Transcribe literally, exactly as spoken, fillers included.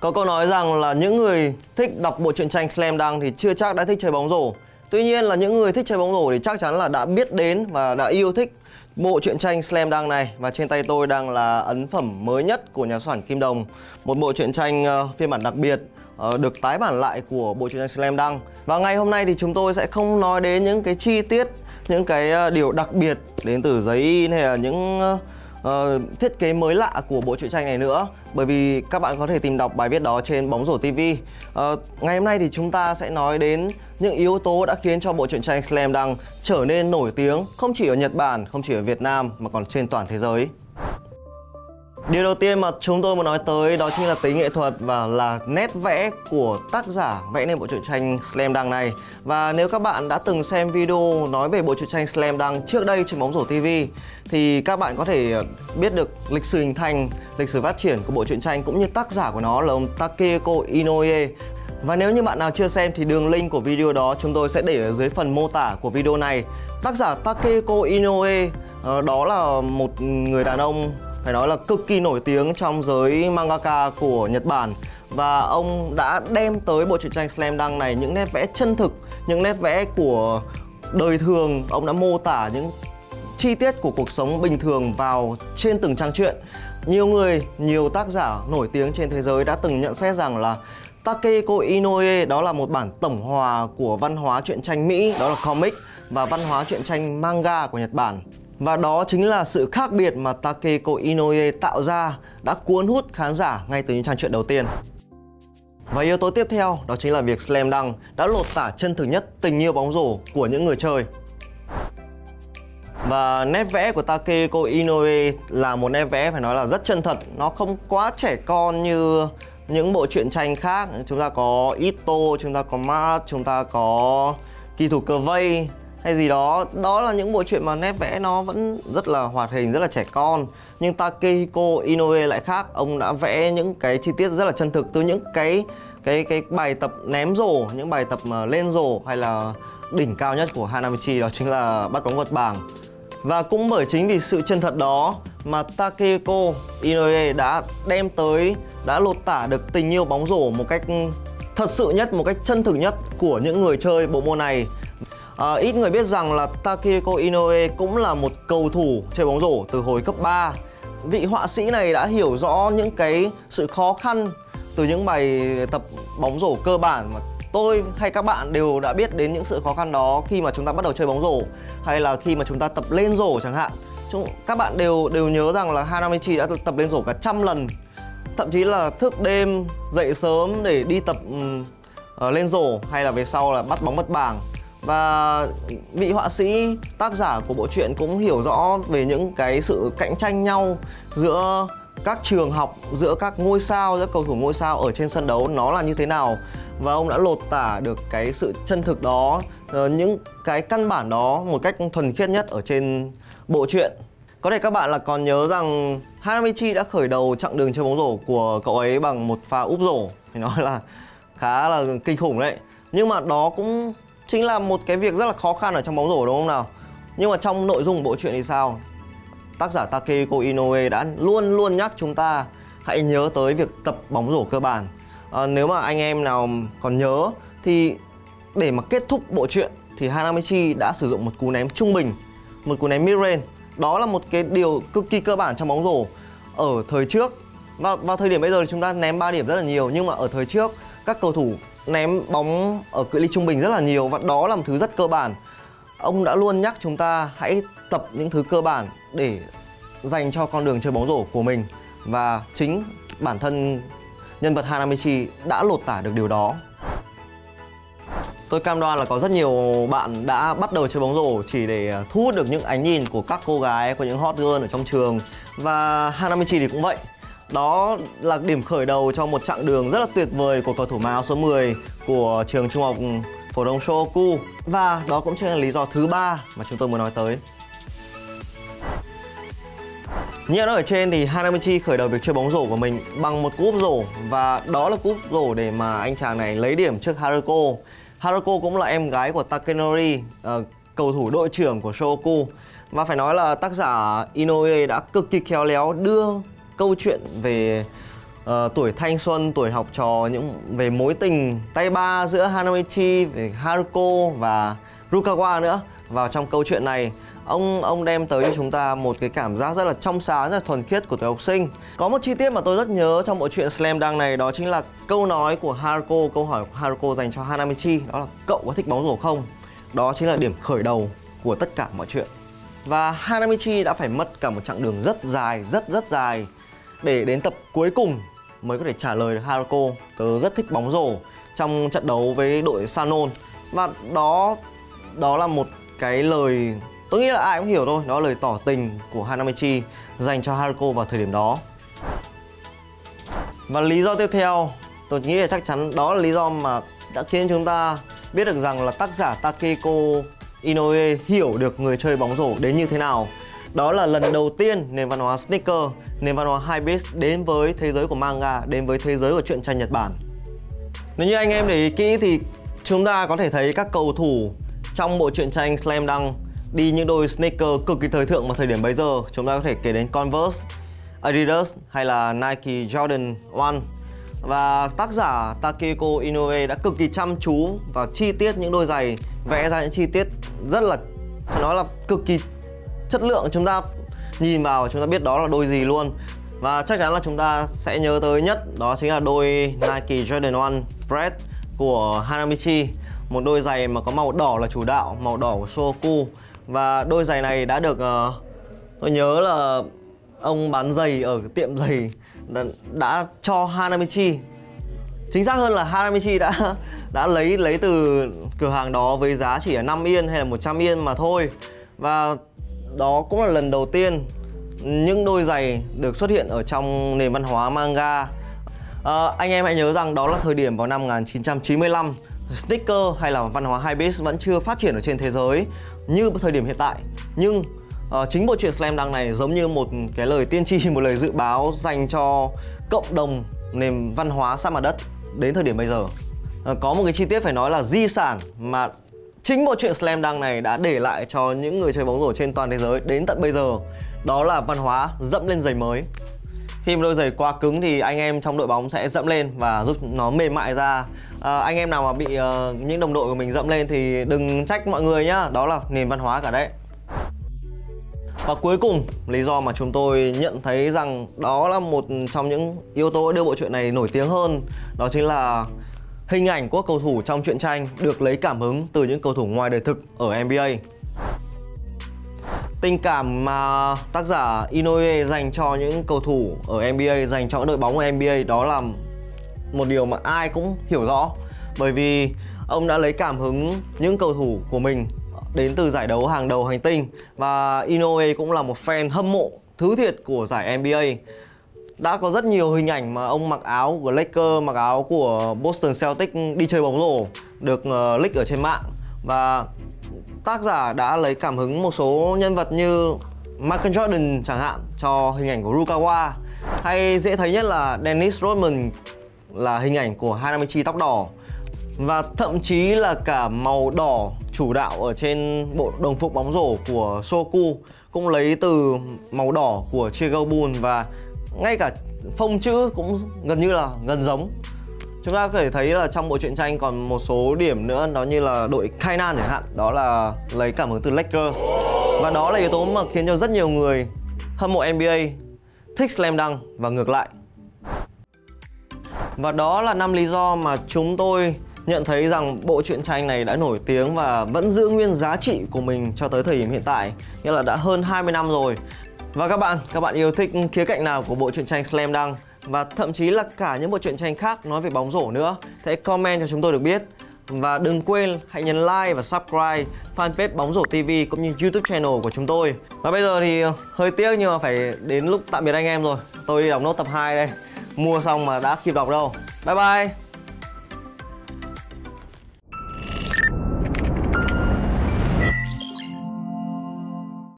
Có câu nói rằng là những người thích đọc bộ truyện tranh Slam Dunk thì chưa chắc đã thích chơi bóng rổ. Tuy nhiên là những người thích chơi bóng rổ thì chắc chắn là đã biết đến và đã yêu thích bộ truyện tranh Slam Dunk này. Và trên tay tôi đang là ấn phẩm mới nhất của nhà xuất bản Kim Đồng, một bộ truyện tranh uh, phiên bản đặc biệt uh, được tái bản lại của bộ truyện tranh Slam Dunk. Và ngày hôm nay thì chúng tôi sẽ không nói đến những cái chi tiết, những cái uh, điều đặc biệt đến từ giấy in hay là những uh, Uh, thiết kế mới lạ của bộ truyện tranh này nữa, bởi vì các bạn có thể tìm đọc bài viết đó trên Bóng Rổ ti vi. Uh, ngày hôm nay thì chúng ta sẽ nói đến những yếu tố đã khiến cho bộ truyện tranh Slam Dunk trở nên nổi tiếng không chỉ ở Nhật Bản, không chỉ ở Việt Nam mà còn trên toàn thế giới. Điều đầu tiên mà chúng tôi muốn nói tới đó chính là tính nghệ thuật và là nét vẽ của tác giả vẽ nên bộ truyện tranh Slam Dunk này. Và nếu các bạn đã từng xem video nói về bộ truyện tranh Slam Dunk trước đây trên Bóng Rổ ti vi thì các bạn có thể biết được lịch sử hình thành, lịch sử phát triển của bộ truyện tranh cũng như tác giả của nó là ông Takehiko Inoue. Và nếu như bạn nào chưa xem thì đường link của video đó chúng tôi sẽ để ở dưới phần mô tả của video này. Tác giả Takehiko Inoue đó là một người đàn ông phải nói là cực kỳ nổi tiếng trong giới mangaka của Nhật Bản. Và ông đã đem tới bộ truyện tranh Slam Dunk này những nét vẽ chân thực, những nét vẽ của đời thường. Ông đã mô tả những chi tiết của cuộc sống bình thường vào trên từng trang truyện. Nhiều người, nhiều tác giả nổi tiếng trên thế giới đã từng nhận xét rằng là Takehiko Inoue đó là một bản tổng hòa của văn hóa truyện tranh Mỹ, đó là comic, và văn hóa truyện tranh manga của Nhật Bản. Và đó chính là sự khác biệt mà Takehiko Inoue tạo ra đã cuốn hút khán giả ngay từ những trang truyện đầu tiên. Và yếu tố tiếp theo đó chính là việc Slam Dunk đã lột tả chân thực nhất tình yêu bóng rổ của những người chơi. Và nét vẽ của Takehiko Inoue là một nét vẽ phải nói là rất chân thật. Nó không quá trẻ con như những bộ truyện tranh khác. Chúng ta có Ito, chúng ta có Mars, chúng ta có Kỳ thủ cờ vây hay gì đó. Đó là những bộ truyện mà nét vẽ nó vẫn rất là hoạt hình, rất là trẻ con. Nhưng Takehiko Inoue lại khác. Ông đã vẽ những cái chi tiết rất là chân thực, từ những cái cái cái bài tập ném rổ, những bài tập mà lên rổ, hay là đỉnh cao nhất của Hanamichi đó chính là bắt bóng vượt bảng. Và cũng bởi chính vì sự chân thật đó mà Takehiko Inoue đã đem tới, đã lột tả được tình yêu bóng rổ một cách thật sự nhất, một cách chân thực nhất của những người chơi bộ môn này. À, ít người biết rằng là Takehiko Inoue cũng là một cầu thủ chơi bóng rổ từ hồi cấp ba. Vị họa sĩ này đã hiểu rõ những cái sự khó khăn từ những bài tập bóng rổ cơ bản mà tôi hay các bạn đều đã biết đến những sự khó khăn đó khi mà chúng ta bắt đầu chơi bóng rổ, hay là khi mà chúng ta tập lên rổ chẳng hạn. Chúng, các bạn đều đều nhớ rằng là Hanamichi đã tập lên rổ cả trăm lần, thậm chí là thức đêm dậy sớm để đi tập uh, lên rổ, hay là về sau là bắt bóng mất bảng. Và vị họa sĩ tác giả của bộ truyện cũng hiểu rõ về những cái sự cạnh tranh nhau giữa các trường học, giữa các ngôi sao, giữa cầu thủ ngôi sao ở trên sân đấu nó là như thế nào. Và ông đã lột tả được cái sự chân thực đó, những cái căn bản đó một cách thuần khiết nhất ở trên bộ truyện. Có thể các bạn là còn nhớ rằng Hanamichi đã khởi đầu chặng đường chơi bóng rổ của cậu ấy bằng một pha úp rổ, phải nói là khá là kinh khủng đấy. Nhưng mà đó cũng chính là một cái việc rất là khó khăn ở trong bóng rổ, đúng không nào? Nhưng mà trong nội dung bộ truyện thì sao? Tác giả Takehiko Inoue đã luôn luôn nhắc chúng ta hãy nhớ tới việc tập bóng rổ cơ bản. À, nếu mà anh em nào còn nhớ thì để mà kết thúc bộ truyện thì Hanamichi đã sử dụng một cú ném trung bình, một cú ném mid-range. Đó là một cái điều cực kỳ cơ bản trong bóng rổ ở thời trước. Và vào thời điểm bây giờ thì chúng ta ném ba điểm rất là nhiều, nhưng mà ở thời trước các cầu thủ ném bóng ở cự ly trung bình rất là nhiều, và đó là một thứ rất cơ bản. Ông đã luôn nhắc chúng ta hãy tập những thứ cơ bản để dành cho con đường chơi bóng rổ của mình. Và chính bản thân nhân vật Hanamichi đã lột tả được điều đó. Tôi cam đoan là có rất nhiều bạn đã bắt đầu chơi bóng rổ chỉ để thu hút được những ánh nhìn của các cô gái, của những hot girl ở trong trường. Và Hanamichi thì cũng vậy. Đó là điểm khởi đầu cho một chặng đường rất là tuyệt vời của cầu thủ mang áo số mười của trường trung học phổ thông Shohoku. Và đó cũng chính là lý do thứ ba mà chúng tôi muốn nói tới. Như nói ở trên thì Hanamichi khởi đầu việc chơi bóng rổ của mình bằng một cú úp rổ. Và đó là cú úp rổ để mà anh chàng này lấy điểm trước Haruko. Haruko cũng là em gái của Takenori, uh, cầu thủ đội trưởng của Shohoku. Và phải nói là tác giả Inoue đã cực kỳ khéo léo đưa câu chuyện về uh, tuổi thanh xuân, tuổi học trò, những về mối tình tay ba giữa Hanamichi, về Haruko và Rukawa nữa vào trong câu chuyện này. Ông ông đem tới cho chúng ta một cái cảm giác rất là trong sáng, rất là thuần khiết của tuổi học sinh. Có một chi tiết mà tôi rất nhớ trong bộ truyện Slam Dunk này, đó chính là câu nói của Haruko, câu hỏi của Haruko dành cho Hanamichi, đó là cậu có thích bóng rổ không? Đó chính là điểm khởi đầu của tất cả mọi chuyện. Và Hanamichi đã phải mất cả một chặng đường rất dài, rất rất dài để đến tập cuối cùng mới có thể trả lời được Haruko, tớ rất thích bóng rổ, trong trận đấu với đội Sanon. Và đó đó là một cái lời tôi nghĩ là ai cũng hiểu thôi, đó là lời tỏ tình của Hanamichi dành cho Haruko vào thời điểm đó. Và lý do tiếp theo, tôi nghĩ là chắc chắn đó là lý do mà đã khiến chúng ta biết được rằng là tác giả Takeko Inoue hiểu được người chơi bóng rổ đến như thế nào. Đó là lần đầu tiên nền văn hóa sneaker, nền văn hóa hypebeast đến với thế giới của manga, đến với thế giới của truyện tranh Nhật Bản. Nếu như anh em để ý kỹ thì chúng ta có thể thấy các cầu thủ trong bộ truyện tranh Slam Dunk đi những đôi sneaker cực kỳ thời thượng vào thời điểm bấy giờ. Chúng ta có thể kể đến Converse, Adidas hay là Nike Jordan một. Và tác giả Takeko Inoue đã cực kỳ chăm chú vào chi tiết những đôi giày, vẽ ra những chi tiết rất là, phải nói là cực kỳ chất lượng. Chúng ta nhìn vào chúng ta biết đó là đôi gì luôn. Và chắc chắn là chúng ta sẽ nhớ tới nhất đó chính là đôi Nike Jordan một Red của Hanamichi. Một đôi giày mà có màu đỏ là chủ đạo, màu đỏ của Shoku. Và đôi giày này đã được uh, tôi nhớ là ông bán giày ở tiệm giày đã, đã cho Hanamichi. Chính xác hơn là Hanamichi đã đã lấy lấy từ cửa hàng đó với giá chỉ là năm yên hay là một trăm yên mà thôi. Và đó cũng là lần đầu tiên những đôi giày được xuất hiện ở trong nền văn hóa manga. À, anh em hãy nhớ rằng đó là thời điểm vào năm một nghìn chín trăm chín mươi lăm, sneaker hay là văn hóa hypebeast vẫn chưa phát triển ở trên thế giới như thời điểm hiện tại. Nhưng uh, chính bộ truyện Slam Dunk này giống như một cái lời tiên tri, một lời dự báo dành cho cộng đồng nền văn hóa sa mặt đất đến thời điểm bây giờ. Uh, có một cái chi tiết phải nói là di sản mà chính bộ truyện Slam Dunk này đã để lại cho những người chơi bóng rổ trên toàn thế giới đến tận bây giờ. Đó là văn hóa dẫm lên giày mới. Khi mà đôi giày quá cứng thì anh em trong đội bóng sẽ dẫm lên và giúp nó mềm mại ra. à, Anh em nào mà bị uh, những đồng đội của mình dẫm lên thì đừng trách mọi người nhá. Đó là nền văn hóa cả đấy. Và cuối cùng, lý do mà chúng tôi nhận thấy rằng đó là một trong những yếu tố đưa bộ truyện này nổi tiếng hơn, đó chính là hình ảnh của cầu thủ trong truyện tranh được lấy cảm hứng từ những cầu thủ ngoài đời thực ở N B A. Tình cảm mà tác giả Inoue dành cho những cầu thủ ở N B A, dành cho đội bóng ở N B A, đó là một điều mà ai cũng hiểu rõ. Bởi vì ông đã lấy cảm hứng những cầu thủ của mình đến từ giải đấu hàng đầu hành tinh. Và Inoue cũng là một fan hâm mộ thứ thiệt của giải N B A. Đã có rất nhiều hình ảnh mà ông mặc áo của Lakers, mặc áo của Boston Celtics đi chơi bóng rổ được uh, leak ở trên mạng. Và tác giả đã lấy cảm hứng một số nhân vật như Michael Jordan chẳng hạn cho hình ảnh của Rukawa, hay dễ thấy nhất là Dennis Rodman là hình ảnh của Hanamichi tóc đỏ. Và thậm chí là cả màu đỏ chủ đạo ở trên bộ đồng phục bóng rổ của Shoku cũng lấy từ màu đỏ của Chicago Bulls. Và ngay cả phông chữ cũng gần như là gần giống. Chúng ta có thể thấy là trong bộ truyện tranh còn một số điểm nữa, đó như là đội Kainan chẳng hạn, đó là lấy cảm hứng từ Lakers. Và đó là yếu tố mà khiến cho rất nhiều người hâm mộ N B A thích Slam Dunk và ngược lại. Và đó là năm lý do mà chúng tôi nhận thấy rằng bộ truyện tranh này đã nổi tiếng và vẫn giữ nguyên giá trị của mình cho tới thời điểm hiện tại, nghĩa là đã hơn hai mươi năm rồi. Và các bạn, các bạn yêu thích khía cạnh nào của bộ truyện tranh Slam Dunk, và thậm chí là cả những bộ truyện tranh khác nói về bóng rổ nữa, hãy comment cho chúng tôi được biết. Và đừng quên hãy nhấn like và subscribe fanpage Bóng Rổ ti vi cũng như YouTube channel của chúng tôi. Và bây giờ thì hơi tiếc nhưng mà phải đến lúc tạm biệt anh em rồi. Tôi đi đọc nốt tập hai đây. Mua xong mà đã kịp đọc đâu. Bye bye.